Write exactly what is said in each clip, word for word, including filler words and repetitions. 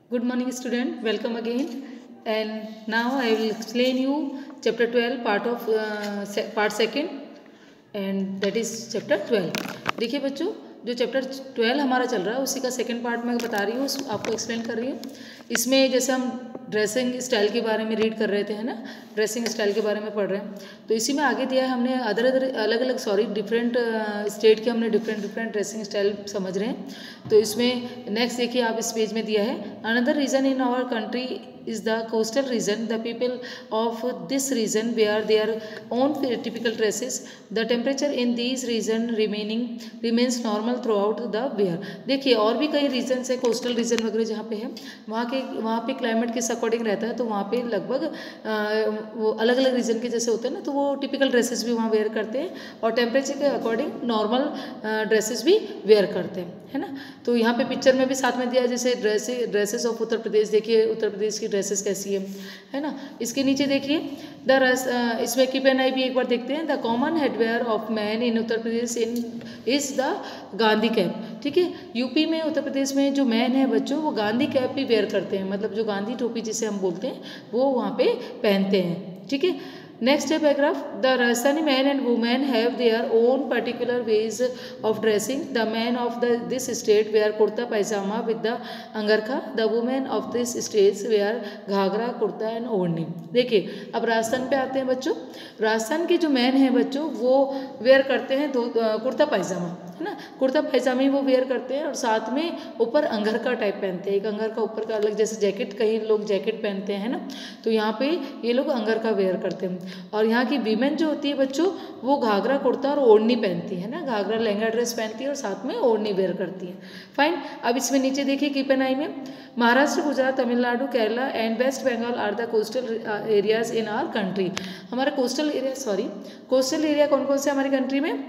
Good morning, student. Welcome again. And now I will explain you chapter twelve, part of uh, se part second, and that is chapter twelve. देखिए बच्चों, जो chapter twelve हमारा चल रहा है उसी का सेकंड पार्ट मैं बता रही हूँ, आपको एक्सप्लेन कर रही हूँ। इसमें जैसे हम ड्रेसिंग स्टाइल के बारे में रीड कर रहे थे, है ना, ड्रेसिंग स्टाइल के बारे में पढ़ रहे हैं, तो इसी में आगे दिया है हमने अदर अदर अलग अलग सॉरी डिफरेंट स्टेट के हमने डिफरेंट डिफरेंट ड्रेसिंग स्टाइल समझ रहे हैं। तो इसमें नेक्स्ट देखिए आप इस पेज में दिया है, another reason in our country is the coastal region. The people of this region wear their own typical dresses. The temperature in these region remaining remains normal throughout the year. देखिए और भी कई regions है, coastal region वगैरह जहाँ पे है, वहाँ के वहाँ पे क्लाइमेट किस अकॉर्डिंग रहता है, तो वहाँ पे लगभग वो अलग अलग रीजन के जैसे होते हैं ना, तो वो टिपिकल ड्रेसेस भी वहाँ वेयर करते हैं और टेम्परेचर के अकॉर्डिंग नॉर्मल ड्रेसेस भी वेयर करते हैं, है ना। तो यहाँ पे पिक्चर में भी साथ में दिया जैसे ड्रेसे ड्रेसेस ऑफ उत्तर प्रदेश, देखिए उत्तर प्रदेश की ड्रेसेस कैसी है है ना। इसके नीचे देखिए द रस इसमें कीप एन आई भी एक बार देखते हैं। The common headwear of man in Uttar Pradesh in is the Gandhi cap. ठीक है, यूपी में उत्तर प्रदेश में जो मैन है बच्चों वो गांधी कैप भी वेयर करते हैं, मतलब जो गांधी टोपी जिसे हम बोलते हैं वो वहाँ पे पहनते हैं। ठीक है, नेक्स्ट है paragraph, the Rajasthani man and women have their own particular ways of dressing. The man of the this state wear kurta pyjama with the angarkha. The women of this state wear ghagra kurta and odhni. देखिए अब राजस्थान पे आते हैं बच्चों। राजस्थान के जो मैन हैं बच्चों वो वेयर करते हैं दो कुर्ता पैजामा, है ना, कुर्ता पैजामा वो वेयर करते हैं और साथ में ऊपर अंगरखा टाइप पहनते हैं, एक अंगरखा ऊपर का अलग, जैसे जैकेट कहीं लोग जैकेट पहनते हैं ना, तो यहाँ पे ये लोग अंगरखा वेयर करते हैं। और यहाँ की वीमेन जो होती है बच्चों वो घाघरा कुर्ता और ओढ़नी पहनती है ना, घाघरा लहंगा ड्रेस पहनती है और साथ में ओढ़नी वेयर करती है। फाइन, अब इसमें नीचे देखिए कीप एन आई में, Maharashtra, Gujarat, Tamil Nadu, Kerala and West Bengal are the coastal areas in our country. हमारा coastal area sorry coastal area कौन कौन से हमारी कंट्री में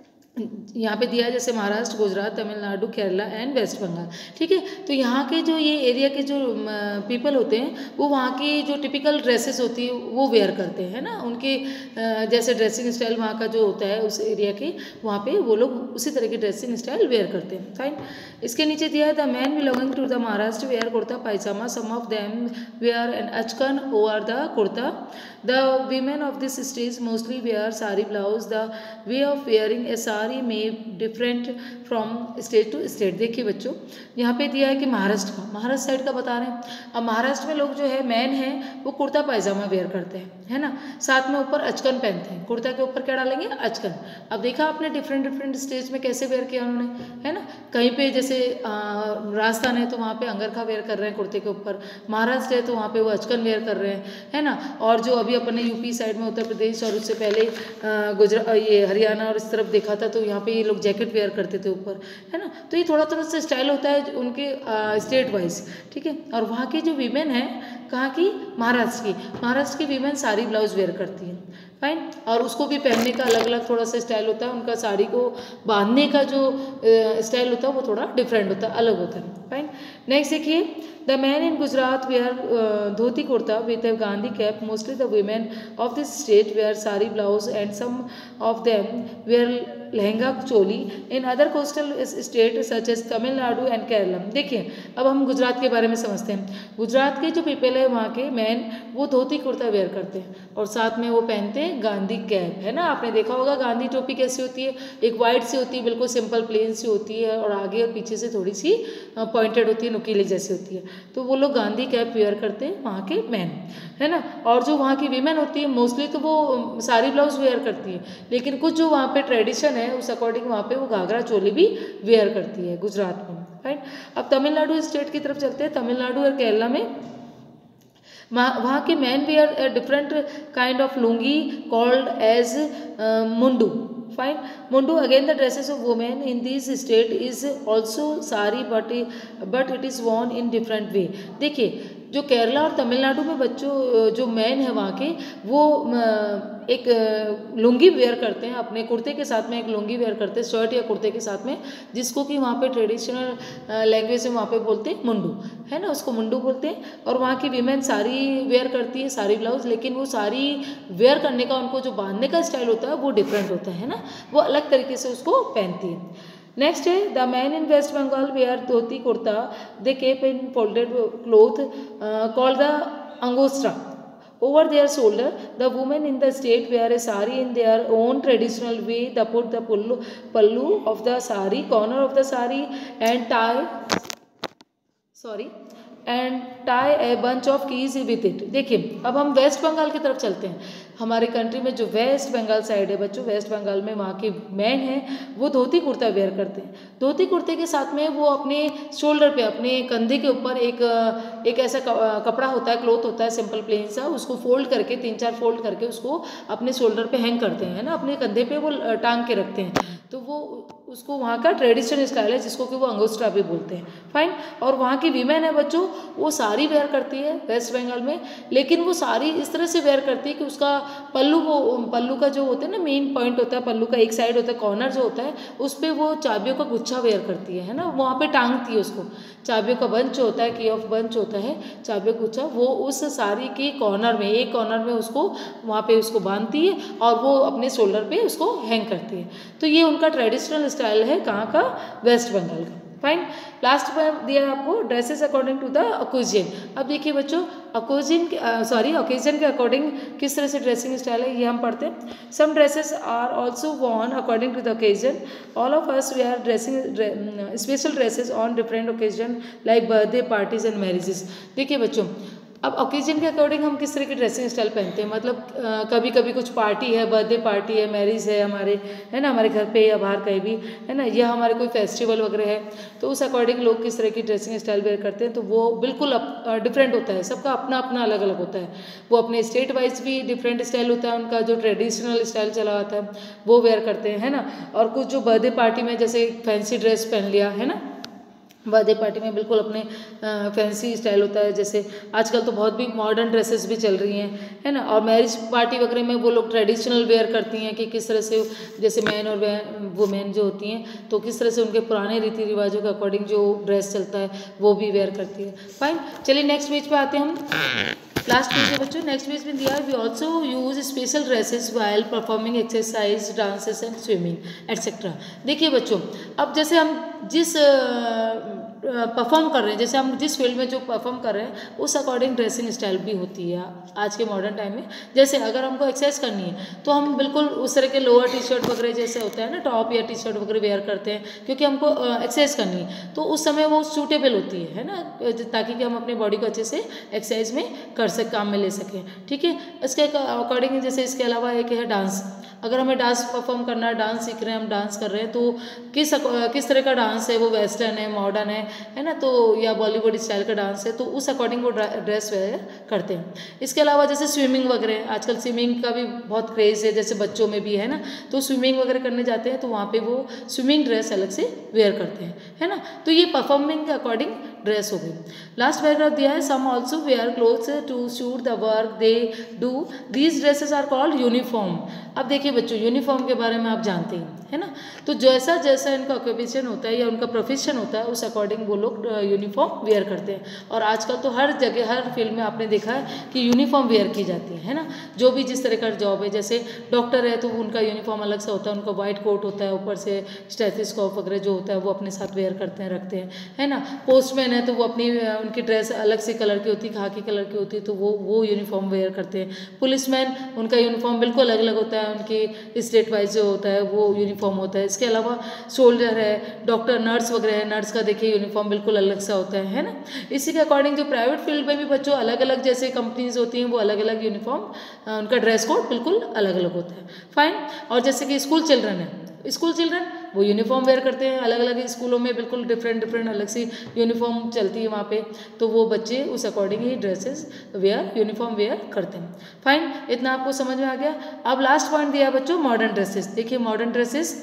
यहाँ पे दिया है, जैसे महाराष्ट्र, गुजरात, तमिलनाडु, केरला एंड वेस्ट बंगाल। ठीक है, तो यहाँ के जो ये एरिया के जो पीपल होते हैं वो वहाँ की जो टिपिकल ड्रेसेस होती है वो वेयर करते हैं ना, उनके जैसे ड्रेसिंग स्टाइल वहाँ का जो होता है उस एरिया के, वहाँ पे वो लोग उसी तरह की ड्रेसिंग स्टाइल वेयर करते हैं। फाइन, इसके नीचे दिया है the man belonging to the Maharashtra wear kurta pyjama, some of them wear an achkan over the kurta. The women of this state mostly wear sari blouse. The way of wearing a sari में different from state to state. देखिए बच्चों यहाँ पे दिया है कि महाराष्ट्र का Maharashtra side का बता रहे हैं। अब महाराष्ट्र में लोग जो है मैन है वो कुर्ता पैजामा वेयर करते हैं, है ना, साथ में ऊपर अचकन पहनते हैं, कुर्ता के ऊपर क्या डालेंगे, अचकन। अब देखा आपने डिफरेंट डिफरेंट स्टेट्स में कैसे वेयर किया उन्होंने, है ना, कहीं पे जैसे राजस्थान है तो वहाँ पे अंगरखा वेयर कर रहे हैं कुर्ते के ऊपर, महाराष्ट्र है तो वहाँ पे वो अचकन वेयर कर रहे हैं, है ना। और जो अभी अपने यूपी साइड में उत्तर प्रदेश और उससे पहले गुजरात ये हरियाणा और इस तरफ देखा था तो यहाँ पे ये लोग जैकेट वेयर करते थे ऊपर, है ना। तो ये थोड़ा थोड़ा सा स्टाइल होता है उनके स्टेट वाइज। ठीक है, और वहाँ की जो वीमेन है कहाँ की, महाराष्ट्र की, महाराष्ट्र की वीमेन साड़ी ब्लाउज वेयर करती है। फाइन, और उसको भी पहनने का अलग अलग थोड़ा सा स्टाइल होता है, उनका साड़ी को बांधने का जो स्टाइल होता है वो थोड़ा डिफरेंट होता है, अलग होता है। फाइन, नेक्स्ट देखिए the man in Gujarat wear dhoti kurta with a Gandhi cap. Mostly the women of this state wear sari blouse and some of them wear lehenga choli in other coastal state such as Tamil Nadu and Kerala. देखिए अब हम गुजरात के बारे में समझते हैं। गुजरात के जो पीपल है वहाँ के मैन वो धोती कुर्ता वेयर करते हैं और साथ में वो पहनते हैं गांधी कैप, है ना, आपने देखा होगा गांधी टोपी कैसी होती है, एक वाइट सी होती है, बिल्कुल सिंपल प्लेन सी होती है और आगे और पीछे से थोड़ी सी पॉइंटेड होती है, नुकीली जैसी होती है, तो वो लोग गांधी कैप वेयर करते हैं वहाँ के मैन, है ना। और जो वहाँ की वीमेन होती है मोस्टली तो वो साड़ी ब्लाउज वेयर करती है, लेकिन कुछ जो वहाँ पे ट्रेडिशन है उस अकॉर्डिंग वहाँ पे वो घाघरा चोली भी वेयर करती है गुजरात में। राइट, अब तमिलनाडु स्टेट की तरफ चलते हैं। तमिलनाडु और केरला में वहाँ के man wear different kind of lungi called as mundu. Fine, mundu again the dresses of women in this state is also sari but but it is worn in different way. देखिए जो केरला और तमिलनाडु में बच्चों जो मैन है वहाँ के वो एक लुंगी वेयर करते हैं, अपने कुर्ते के साथ में एक लुंगी वेयर करते हैं, शर्ट या कुर्ते के साथ में, जिसको कि वहाँ पे ट्रेडिशनल लैंग्वेज में वहाँ पे बोलते हैं मुंडू, है ना, उसको मुंडू बोलते हैं। और वहाँ की वीमेन साड़ी वेयर करती है, साड़ी ब्लाउज, लेकिन वो साड़ी वेयर करने का उनको जो बांधने का स्टाइल होता है वो डिफरेंट होता है ना, वो अलग तरीके से उसको पहनती है। नेक्स्ट है the man in West Bengal wear dhoti kurta they keep in folded cloth called the angostra over their shoulder. The women in the state wear a sari in their own traditional way. They put the pallu, pallu of the sari, corner of the sari, and tie sorry and tie a bunch of keys with it. देखिए अब हम waste Bengal की तरफ चलते हैं। हमारे country में जो वेस्ट बंगाल साइड है बच्चों, वेस्ट बंगाल में वहाँ के मैन हैं वो धोती कुर्ता वेयर करते हैं। धोती कुर्ते के साथ में वो अपने शोल्डर पे, अपने कंधे के ऊपर एक एक ऐसा कपड़ा होता है, क्लोथ होता है सिंपल प्लेन सा, उसको फोल्ड करके तीन चार फोल्ड करके उसको अपने शोल्डर पे हैंग करते हैं, है ना, अपने कंधे पे वो टांग के रखते हैं। तो वो उसको वहाँ का ट्रेडिशनल स्टाइल है जिसको कि वो अंगोस्ट्रा भी बोलते हैं। फाइन। और वहाँ की वीमेन है बच्चों वो साड़ी वेयर करती है वेस्ट बंगाल में, लेकिन वो साड़ी इस तरह से वेयर करती है कि उसका पल्लू, वो पल्लू का जो होता है ना मेन पॉइंट होता है, पल्लू का एक साइड होता है, कॉर्नर जो होता है उस पर वो चाबियों का गुच्छा वेयर करती है, है ना, वहाँ पे टांगती है उसको। चाबियों का बंच होता है, की ऑफ बंच होता है, चाबियों का गुच्छा, वो उस साड़ी के कॉर्नर में, एक कॉर्नर में उसको वहाँ पे उसको बांधती है और वो अपने शोल्डर पे उसको हैंग करती है। तो ये उनका ट्रेडिशनल स्टाइल है कहाँ का, वेस्ट बंगाल का। फाइन। लास्ट में दिया है आपको dresses according to the occasion. अब देखिए बच्चों ओकेजन सॉरी ओकेजन के अकॉर्डिंग किस तरह से ड्रेसिंग स्टाइल है ये हम पढ़ते हैं। Some dresses are also worn according to the occasion. All of us we are dressing special dresses on different occasion like birthday parties and marriages. देखिए बच्चों अब ओकेजन के अकॉर्डिंग हम किस तरह की ड्रेसिंग स्टाइल पहनते हैं, मतलब आ, कभी कभी कुछ पार्टी है, बर्थडे पार्टी है, मैरिज है हमारे, है ना, हमारे घर पे या बाहर कहीं भी, है ना, या हमारे कोई फेस्टिवल वगैरह है, तो उस अकॉर्डिंग लोग किस तरह की ड्रेसिंग स्टाइल वेयर करते हैं। तो वो बिल्कुल डिफरेंट होता है, सबका अपना अपना अलग अलग होता है। वो अपने स्टेट वाइज भी डिफरेंट स्टाइल होता है उनका, जो ट्रेडिशनल स्टाइल चला आता है वो वेयर करते हैं, है ना। और कुछ जो बर्थडे पार्टी में जैसे फैंसी ड्रेस पहन लिया, है ना, बर्थडे पार्टी में बिल्कुल अपने फैंसी स्टाइल होता है। जैसे आजकल तो बहुत भी मॉडर्न ड्रेसेस भी चल रही हैं, है ना। और मैरिज पार्टी वगैरह में वो लोग ट्रेडिशनल वेयर करती हैं कि किस तरह से जैसे मैन और वुमेन जो होती हैं तो किस तरह से उनके पुराने रीति रिवाजों के अकॉर्डिंग जो ड्रेस चलता है वो भी वेयर करती है। फाइन। चलिए नेक्स्ट पेज पे आते हैं हम। लास्ट पेज है बच्चों, नेक्स्ट पेज में दिया है we also use special dresses while performing exercise dances and swimming etcetera. देखिए बच्चों अब जैसे हम जिस परफॉर्म कर रहे हैं, जैसे हम जिस फील्ड में जो परफॉर्म कर रहे हैं उस अकॉर्डिंग ड्रेसिंग स्टाइल भी होती है आज के मॉडर्न टाइम में। जैसे अगर हमको एक्सरसाइज करनी है तो हम बिल्कुल उस तरह के लोअर टी शर्ट वगैरह जैसे होता है ना, टॉप या टी शर्ट वगैरह वेयर करते हैं क्योंकि हमको एक्सरसाइज करनी है, तो उस समय वो सूटेबल होती है, है ना, ताकि कि हम अपनी बॉडी को अच्छे से एक्सरसाइज में कर सक काम में ले सकें। ठीक है, इसके अकॉर्डिंग जैसे इसके अलावा एक है डांस। अगर हमें डांस परफॉर्म करना है, डांस सीख रहे हैं, हम डांस कर रहे हैं, तो किस किस तरह का डांस है, वो वेस्टर्न है, मॉडर्न है, है ना, तो या बॉलीवुड स्टाइल का डांस है, तो उस अकॉर्डिंग वो ड्रेस वेयर करते हैं। इसके अलावा जैसे स्विमिंग वगैरह, आजकल स्विमिंग का भी बहुत क्रेज़ है, जैसे बच्चों में भी है ना, तो स्विमिंग वगैरह करने जाते हैं तो वहाँ पे वो स्विमिंग ड्रेस अलग से वेयर करते हैं, है ना। तो ये परफॉर्मिंग के अकॉर्डिंग ड्रेस हो गई। लास्ट पैराग्राफ दिया है some also wear clothes to suit the work they do, these dresses are called uniform. अब देखिए बच्चों यूनिफॉर्म के बारे में आप जानते हैं, है ना, तो जैसा जैसा इनका ऑक्यूपेशन होता है या उनका प्रोफेशन होता है उस अकॉर्डिंग वो लोग यूनिफॉर्म वेयर करते हैं। और आजकल तो हर जगह हर फील्ड में आपने देखा है कि यूनिफॉर्म वेयर की जाती है, है ना, जो भी जिस तरह का जॉब है। जैसे डॉक्टर है तो उनका यूनिफॉर्म अलग से होता है, उनका वाइट कोट होता है, ऊपर से स्टेथोस्कोप वगैरह जो होता है वो अपने साथ वेयर करते हैं, रखते हैं, है ना। पोस्टमैन है तो वो अपनी उनकी ड्रेस अलग से कलर की होती है, खाकी कलर की होती है, तो वो वो यूनिफॉर्म वेयर करते हैं। पुलिसमैन उनका यूनिफॉर्म बिल्कुल अलग अलग होता है, उनकी स्टेट वाइज जो होता है वो यूनिफॉर्म होता है। इसके अलावा सोल्जर है, डॉक्टर, नर्स वगैरह है, नर्स का देखिए यूनिफॉर्म बिल्कुल अलग सा होता है, है ना। इसी के अकॉर्डिंग जो प्राइवेट फील्ड में भी बच्चों अलग अलग जैसे कंपनीज होती हैं वो अलग अलग यूनिफॉर्म उनका ड्रेस कोड बिल्कुल अलग अलग होता है। फाइन। और जैसे कि स्कूल चिल्ड्रन है, स्कूल चिल्ड्रन वो यूनिफॉर्म वेयर करते हैं, अलग अलग स्कूलों में बिल्कुल डिफरेंट डिफरेंट अलग सी यूनिफॉर्म चलती है वहाँ पे, तो वो बच्चे उस अकॉर्डिंग ही ड्रेसेस वेयर यूनिफॉर्म वेयर करते हैं। फाइन, इतना आपको समझ में आ गया। अब लास्ट पॉइंट दिया है बच्चों मॉडर्न ड्रेसेस। देखिए modern dresses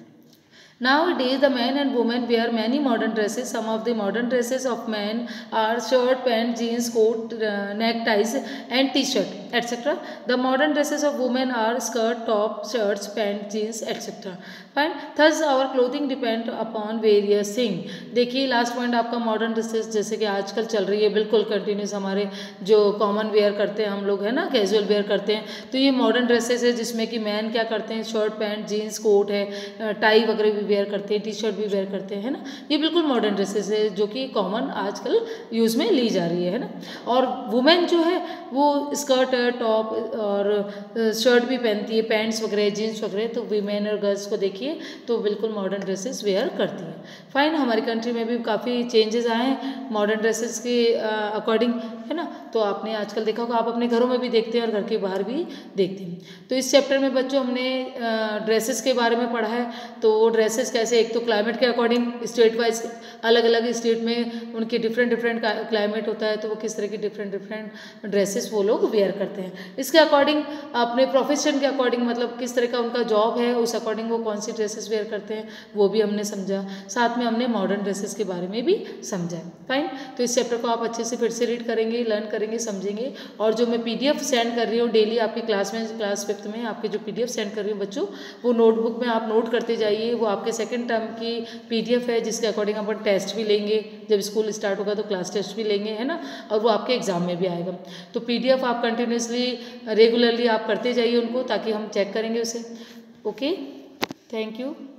nowadays the men and women wear many modern dresses. Some of the modern dresses of men are shirt, pant, jeans, coat, uh, neckties and t-shirt etc. The modern dresses of women are skirt, top, shirts, pant, jeans etc. Fine. Thus our clothing depend upon various thing. देखिए last point आपका modern dresses जैसे कि आजकल चल रही है बिल्कुल continuous, हमारे जो कॉमन वेयर करते हैं हम लोग है ना, कैजुअल वेयर करते हैं, तो ये मॉडर्न ड्रेसेस है जिसमें कि मैन क्या करते हैं, शर्ट पैंट जीन्स कोट है, टाई वगैरह भी वेयर करते हैं, टी शर्ट भी वेयर करते हैं, है ना। ये बिल्कुल मॉडर्न ड्रेसेस है जो कि कॉमन आजकल यूज़ में ली जा रही है, है ना। और वुमेन जो है वो स्कर्ट टॉप और शर्ट भी पहनती है, पैंट्स वगैरह जीन्स वगैरह, तो वीमेन और गर्ल्स को देखिए तो बिल्कुल मॉडर्न ड्रेसेस वेयर करती हैं। फाइन, हमारी कंट्री में भी काफ़ी चेंजेस आए हैं मॉडर्न ड्रेसेस के अकॉर्डिंग, है ना। तो आपने आजकल देखा होगा, आप अपने घरों में भी देखते हैं और घर के बाहर भी देखते हैं। तो इस चैप्टर में बच्चों हमने ड्रेसेस के बारे में पढ़ा है। तो वो ड्रेसेस कैसे, एक तो क्लाइमेट के अकॉर्डिंग स्टेट वाइज अलग अलग स्टेट में उनके डिफरेंट डिफरेंट क्लाइमेट होता है, तो वो किस तरह की डिफरेंट डिफरेंट ड्रेसेस वो लोग वेयर करते हैं। इसके अकॉर्डिंग अपने प्रोफेशन के अकॉर्डिंग, मतलब किस तरह का उनका जॉब है उस अकॉर्डिंग वो कौन सी ड्रेसेस वेयर करते हैं वो भी हमने समझा। साथ में हमने मॉडर्न ड्रेसेस के बारे में भी समझा। फाइन, तो इस चैप्टर को आप अच्छे से फिर से रीड करेंगे, लर्न करेंगे, समझेंगे। और जो मैं पीडीएफ सेंड कर रही हूँ डेली आपकी क्लास में, क्लास फिफ्थ में आपके जो पीडीएफ सेंड कर रही हूँ बच्चों, वो नोटबुक में आप नोट करते जाइए। वो आपके सेकेंड टर्म की पीडीएफ है जिसके अकॉर्डिंग अपन टेस्ट भी लेंगे, जब स्कूल स्टार्ट होगा तो क्लास टेस्ट भी लेंगे, है ना। और वो आपके एग्जाम में भी आएगा। तो पीडीएफ आप कंटिन्यूसली रेगुलरली आप करते जाइए उनको, ताकि हम चेक करेंगे उसे। Okay, thank you.